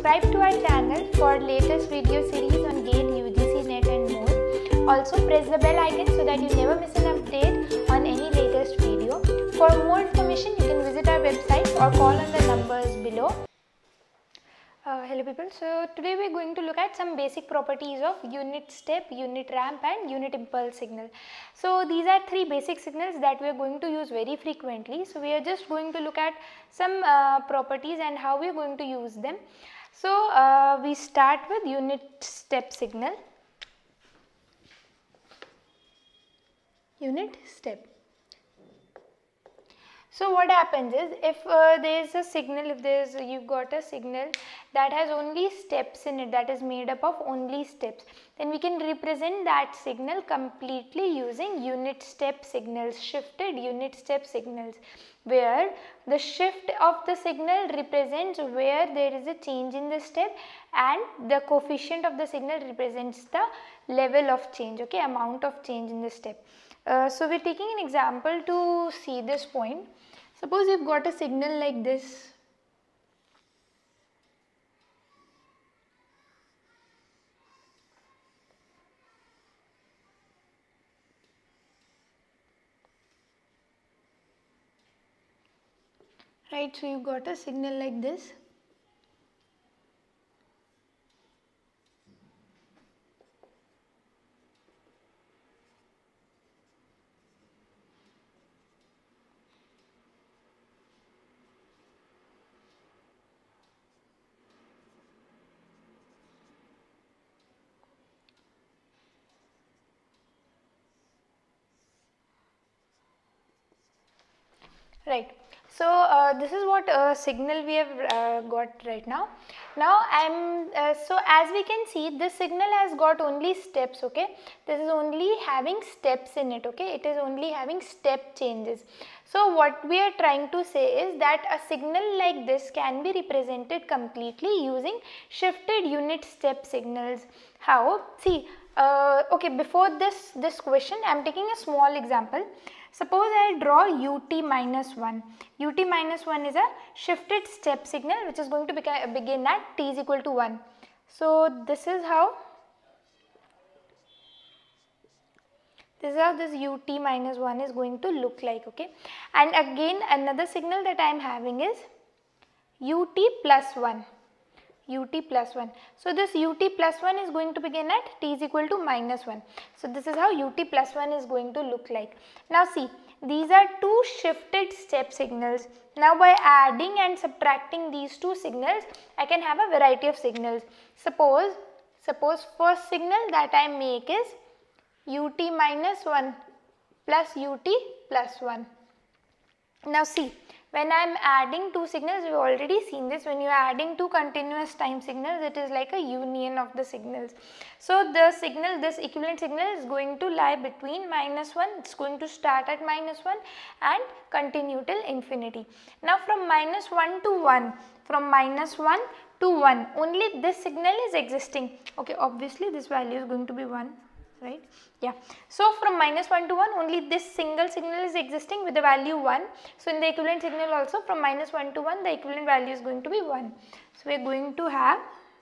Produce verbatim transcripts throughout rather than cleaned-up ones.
subscribe to our channel for latest video series on GATE, U G C, NET and more. Also press the bell icon so that you never miss an update on any latest video. For more information, you can visit our website or call on the numbers below. Uh, hello people, so today we are going to look at some basic properties of unit step, unit ramp and unit impulse signal. So these are three basic signals that we are going to use very frequently. So we are just going to look at some uh, properties and how we are going to use them. So uh, we start with unit step signal. Unit step. So what happens is, if uh, there is a signal, if there is you've got a signal that has only steps in it, that is made up of only steps, then we can represent that signal completely using unit step signals, shifted unit step signals, where the shift of the signal represents where there is a change in the step and the coefficient of the signal represents the level of change, okay, amount of change in the step. Uh, so we are taking an example to see this point. Suppose you have got a signal like this. Right, so you got a signal like this. Right. So uh, this is what uh, signal we have uh, got right now. Now I am uh, so as we can see, this signal has got only steps. Okay, this is only having steps in it. Okay, it is only having step changes. So what we are trying to say is that a signal like this can be represented completely using shifted unit step signals. How? See, uh, okay, before this this question, I am taking a small example. Suppose I draw U T minus one. U T minus one is a shifted step signal which is going to begin at t is equal to one. So this is how this is how this U T minus one is going to look like, okay. And again another signal that I am having is U T plus one. U T plus one. So this U T plus one is going to begin at t is equal to minus one. So this is how U T plus one is going to look like. Now see, these are two shifted step signals. Now by adding and subtracting these two signals, I can have a variety of signals. Suppose, suppose first signal that I make is U T minus one plus U T plus one. Now see, when I am adding two signals, we have already seen this, when you are adding two continuous time signals, it is like a union of the signals. So the signal, this equivalent signal is going to lie between minus one, it is going to start at minus one and continue till infinity. Now from minus one to one, from minus one to one, only this signal is existing. Okay, obviously this value is going to be one. Right, yeah. So from minus one to one, only this single signal is existing with the value one. So in the equivalent signal also, from minus one to one, the equivalent value is going to be one. So we are going to have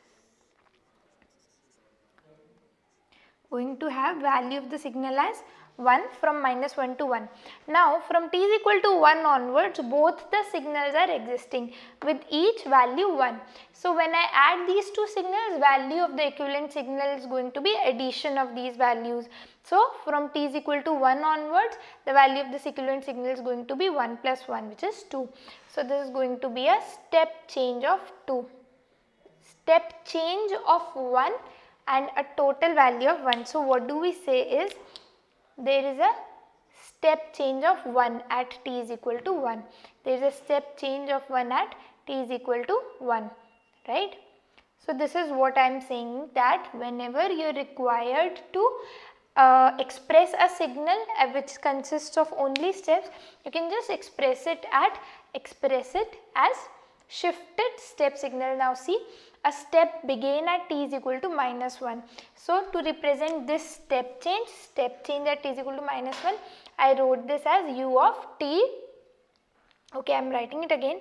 going to have value of the signal as one from minus one to one. Now from t is equal to one onwards, both the signals are existing with each value one. So when I add these two signals, value of the equivalent signal is going to be addition of these values. So from t is equal to one onwards, the value of this equivalent signal is going to be one plus one, which is two. So this is going to be a step change of two. Step change of one and a total value of one. So what do we say is, there is a step change of one at t is equal to one. There is a step change of one at t is equal to one, right. So this is what I am saying, that whenever you are required to uh, express a signal uh, which consists of only steps, you can just express it at express it as shifted step signal. Now see, a step began at t is equal to minus one. So to represent this step change, step change at t is equal to minus one, I wrote this as u of t. Okay, I am writing it again.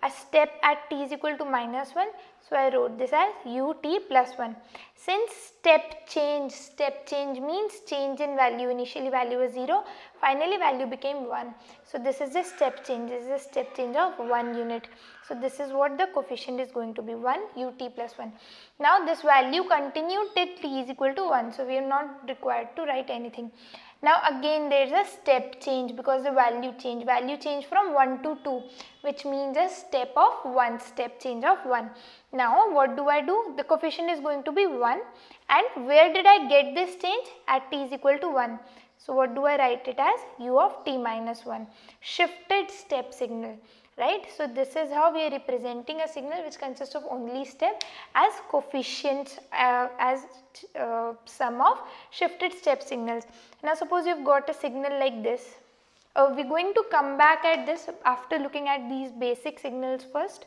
a step at t is equal to minus one. So I wrote this as ut plus one. Since step change, step change means change in value. Initially value was zero, finally value became one. So this is the step change, this is a step change of one unit. So this is what the coefficient is going to be, one ut plus one. Now this value continued till t is equal to one. So we are not required to write anything. Now again there is a step change because the value change, value change from one to two, which means a step of one, step change of one. Now what do I do? The coefficient is going to be one, and where did I get this change? At t is equal to one. So what do I write it as? U of t minus one, shifted step signal, right? So this is how we are representing a signal which consists of only step as coefficients, uh, as uh, sum of shifted step signals. Now suppose you have got a signal like this. Uh, we are going to come back at this after looking at these basic signals first.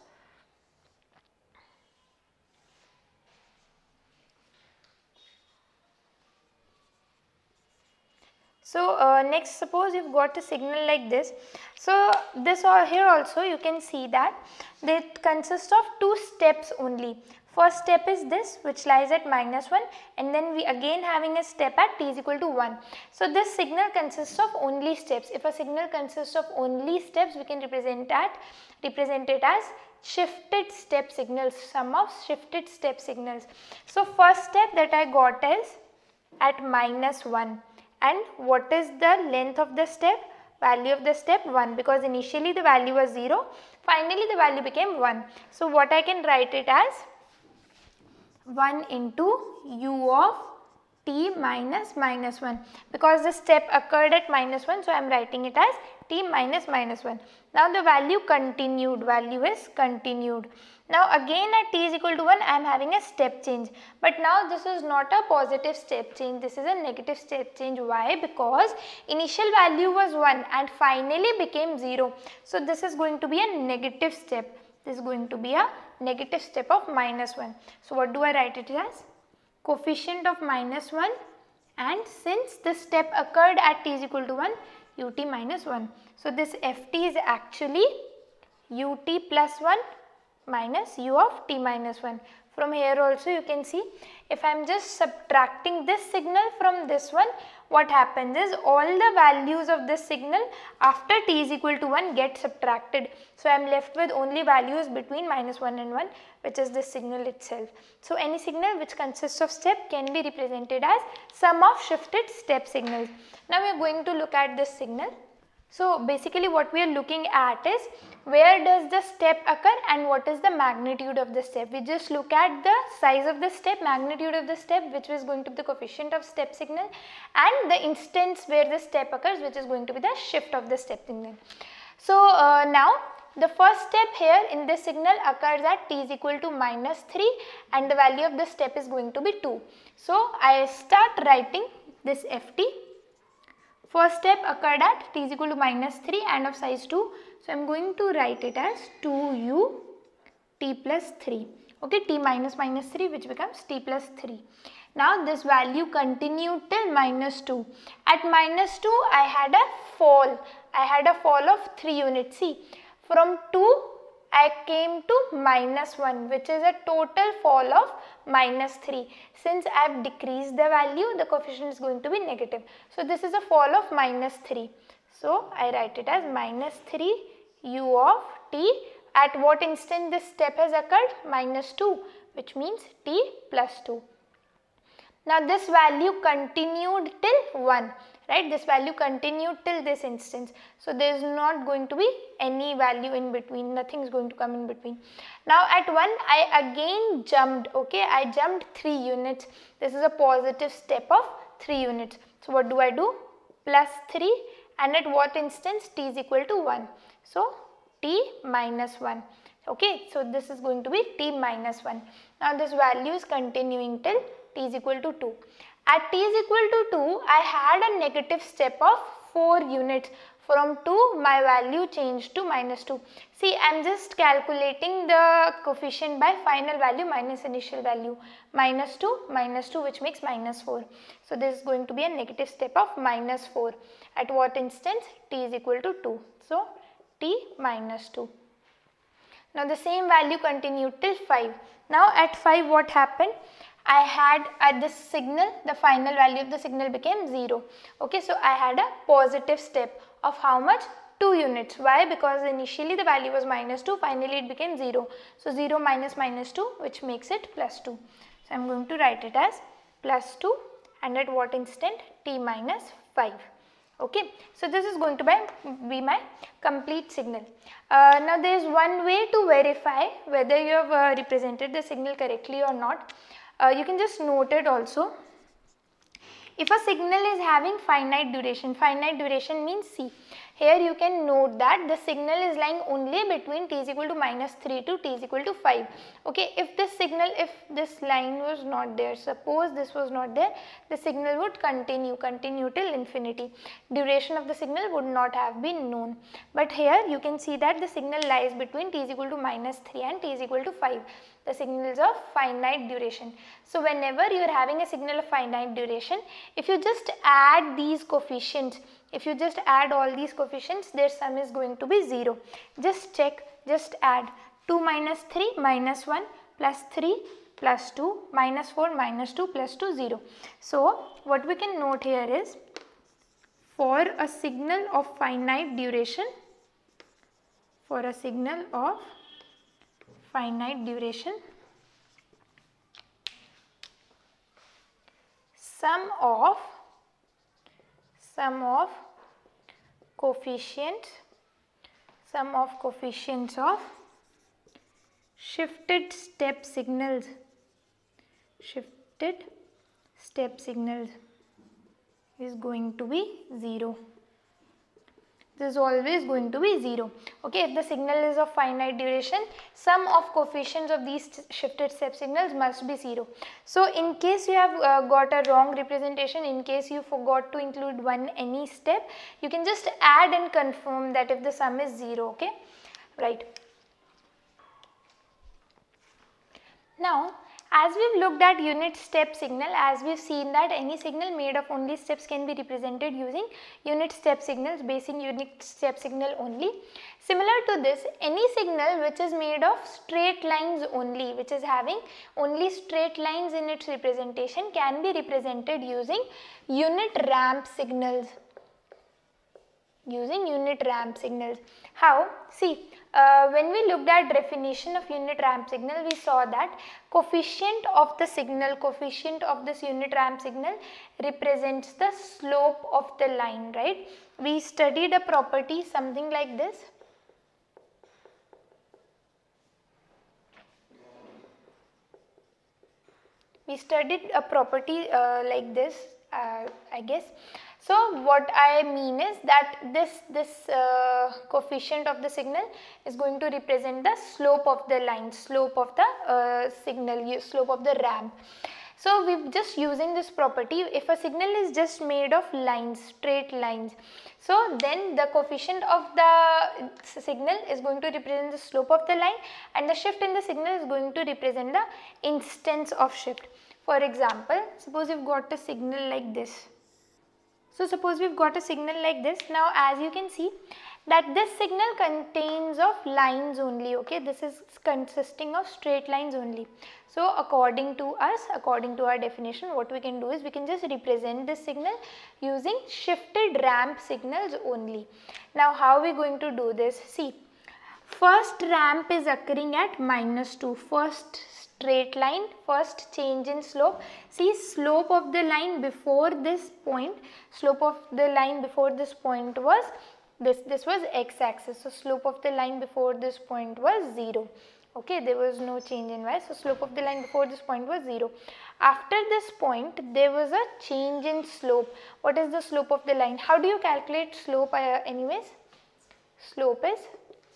So uh, next, suppose you've got a signal like this. So this or here also you can see that it consists of two steps only. First step is this, which lies at minus one, and then we again having a step at t is equal to one. So this signal consists of only steps. If a signal consists of only steps, we can represent that represent it as shifted step signals, sum of shifted step signals. So first step that I got is at minus one. And what is the length of the step? Value of the step one, because initially the value was zero, finally the value became one. So what I can write it as one into u of t minus minus one, because the step occurred at minus one, so I am writing it as t minus minus one. Now the value continued, value is continued. Now again at t is equal to one, I am having a step change, but now this is not a positive step change, this is a negative step change. Why? Because initial value was one and finally became zero. So this is going to be a negative step, this is going to be a negative step of minus one. So what do I write it as? Coefficient of minus one, and since the step occurred at t is equal to one, ut minus one. So this ft is actually ut plus one minus u of t minus one. From here also you can see, if I am just subtracting this signal from this one, what happens is all the values of this signal after t is equal to one get subtracted. So I am left with only values between minus one and one, which is this signal itself. So any signal which consists of step can be represented as sum of shifted step signals. Now we are going to look at this signal. So basically what we are looking at is where does the step occur and what is the magnitude of the step. We just look at the size of the step, magnitude of the step, which is going to be the coefficient of step signal, and the instance where the step occurs, which is going to be the shift of the step signal. So uh, now the first step here in this signal occurs at t is equal to minus three, and the value of the step is going to be two. So I start writing this ft. First step occurred at t is equal to minus three and of size two. So I am going to write it as two u t plus three. Okay, t minus minus three, which becomes t plus three. Now this value continued till minus two. At minus two I had a fall. I had a fall of three units. See, from two I came to minus one, which is a total fall of minus three. Since I have decreased the value, the coefficient is going to be negative. So this is a fall of minus three. So I write it as minus three u of t. At what instant this step has occurred? Minus two, which means t plus two. Now this value continued till one. Right, this value continued till this instance. So there is not going to be any value in between, nothing is going to come in between. Now at one I again jumped, okay, I jumped three units. This is a positive step of three units. So what do I do? Plus three, and at what instance? T is equal to one. So t minus one. Okay, so this is going to be t minus one. Now this value is continuing till t is equal to two. At t is equal to two, I had a negative step of four units. From two, my value changed to minus two. See, I am just calculating the coefficient by final value minus initial value. Minus two, minus two, which makes minus four. So this is going to be a negative step of minus four. At what instance? T is equal to two. So t minus two. Now the same value continued till five. Now at five what happened? I had at this signal, the final value of the signal became zero. Okay, so I had a positive step of how much? two units. Why? Because initially the value was minus two, finally it became zero. So zero minus minus two, which makes it plus two. So I am going to write it as plus two, and at what instant? T minus five. Okay, so this is going to be my complete signal. Uh, now there is one way to verify whether you have uh, represented the signal correctly or not. Uh, you can just note it also. If a signal is having finite duration, finite duration means C. Here you can note that the signal is lying only between t is equal to minus three to t is equal to five. Okay, if this signal, if this line was not there, suppose this was not there, the signal would continue, continue till infinity. Duration of the signal would not have been known. But here you can see that the signal lies between t is equal to minus three and t is equal to five. The signal is of finite duration. So whenever you are having a signal of finite duration, if you just add these coefficients, if you just add all these coefficients, their sum is going to be zero. Just check, just add two minus three minus one plus three plus two minus four minus two plus two, zero. So what we can note here is, for a signal of finite duration, for a signal of finite duration, sum of sum of coefficients sum of coefficients of shifted step signals shifted step signals is going to be zero. This is always going to be zero. Okay, if the signal is of finite duration, sum of coefficients of these shifted step signals must be zero. So in case you have uh, got a wrong representation, in case you forgot to include one any step, you can just add and confirm that if the sum is zero. Okay, right. Now as we have looked at unit step signal, as we have seen that any signal made of only steps can be represented using unit step signals, based on unit step signal only. Similar to this, any signal which is made of straight lines only, which is having only straight lines in its representation, can be represented using unit ramp signals. Using unit ramp signals. How? See, uh, when we looked at definition of unit ramp signal, we saw that coefficient of the signal, coefficient of this unit ramp signal represents the slope of the line, right? We studied a property something like this. We studied a property uh, like this, uh, I guess. So what I mean is that this, this uh, coefficient of the signal is going to represent the slope of the line, slope of the uh, signal, slope of the ramp. So we are just using this property. If a signal is just made of lines, straight lines, so then the coefficient of the signal is going to represent the slope of the line, and the shift in the signal is going to represent the instance of shift. For example, suppose you've got a signal like this. So suppose we've got a signal like this. Now as you can see that this signal contains of lines only, okay, this is consisting of straight lines only. So according to us, according to our definition, what we can do is we can just represent this signal using shifted ramp signals only. Now how are we going to do this? See, first ramp is occurring at minus two, first straight line, first change in slope. See, slope of the line before this point, slope of the line before this point was this, this was x axis. So slope of the line before this point was zero. Okay, there was no change in y. So slope of the line before this point was zero. After this point, there was a change in slope. What is the slope of the line? How do you calculate slope uh, anyways? Slope is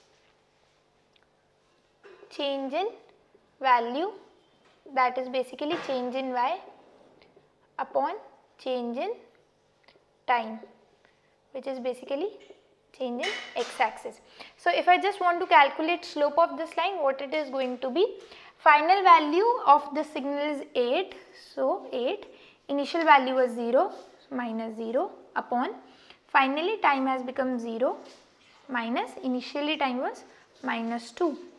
change in value, that is basically change in y upon change in time, which is basically change in x axis. So if I just want to calculate slope of this line, what it is going to be, final value of the signal is eight, so eight, initial value was zero, minus zero upon, finally time has become zero, minus initially time was minus two.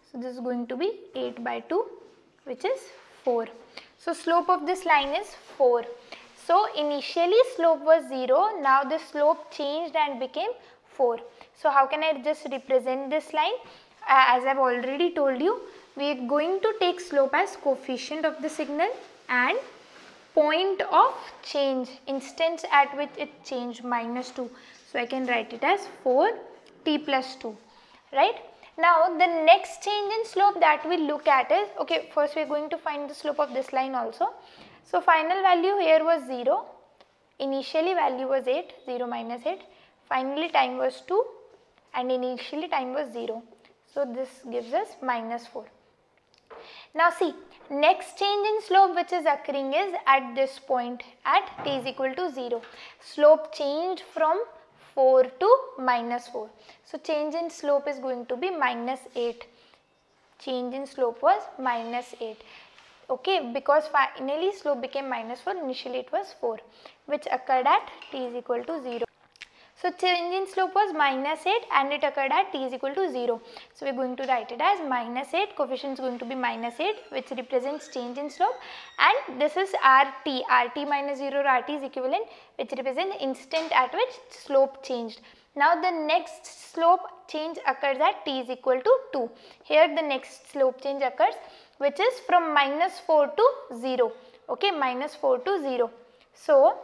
So this is going to be eight by two, which is four. So slope of this line is four. So initially slope was zero, now the slope changed and became four. So how can I just represent this line? Uh, as I have already told you, we are going to take slope as coefficient of the signal and point of change, instance at which it changed, minus two. So I can write it as four t plus two, right? Now the next change in slope that we look at is, okay, first we are going to find the slope of this line also. So final value here was zero, initially value was eight, zero minus eight, finally time was two and initially time was zero. So this gives us minus four. Now see, next change in slope which is occurring is at this point at t is equal to zero. Slope changed from four to minus four. So change in slope is going to be minus eight. Change in slope was minus eight. Okay, because finally slope became minus four, initially it was four, which occurred at t is equal to zero. So change in slope was minus eight and it occurred at t is equal to zero. So we are going to write it as minus eight, coefficient is going to be minus eight, which represents change in slope, and this is rt, rt minus zero, rt is equivalent, which represents instant at which slope changed. Now the next slope change occurs at t is equal to two. Here the next slope change occurs, which is from minus four to zero, okay, minus four to zero. So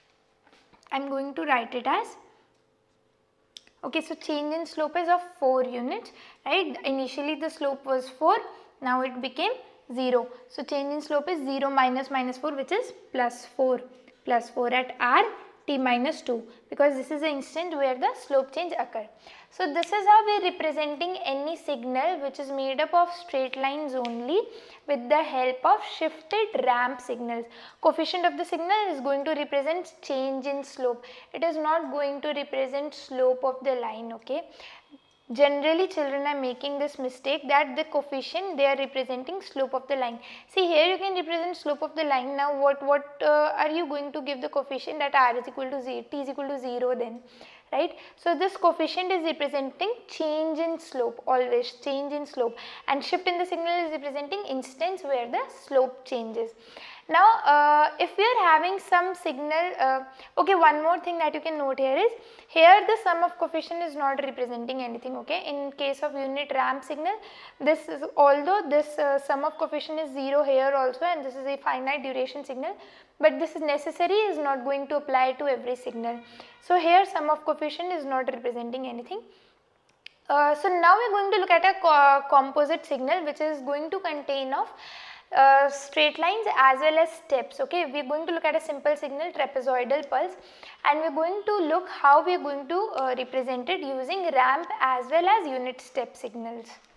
I am going to write it as, okay, so change in slope is of four units, right? Initially the slope was four, now it became zero. So change in slope is zero minus minus four, which is plus four, plus four at r t minus two, because this is the instant where the slope change occurred. So this is how we are representing any signal which is made up of straight lines only with the help of shifted ramp signals. Coefficient of the signal is going to represent change in slope. It is not going to represent slope of the line, okay. Generally children are making this mistake that the coefficient they are representing slope of the line. See, here you can represent slope of the line. Now what what uh, are you going to give the coefficient that r is equal to zero, t is equal to zero then, right? So this coefficient is representing change in slope, always change in slope, and shift in the signal is representing instance where the slope changes. Now uh, if we are having some signal, uh, okay, one more thing that you can note here is, here the sum of coefficient is not representing anything, okay. In case of unit ramp signal, this is, although this uh, sum of coefficient is zero here also, and this is a finite duration signal, but this is necessary is not going to apply to every signal. So here sum of coefficient is not representing anything. Uh, so now we are going to look at a co composite signal which is going to contain of Uh, straight lines as well as steps, okay. We are going to look at a simple signal, trapezoidal pulse, and we are going to look how we are going to uh, represent it using ramp as well as unit step signals.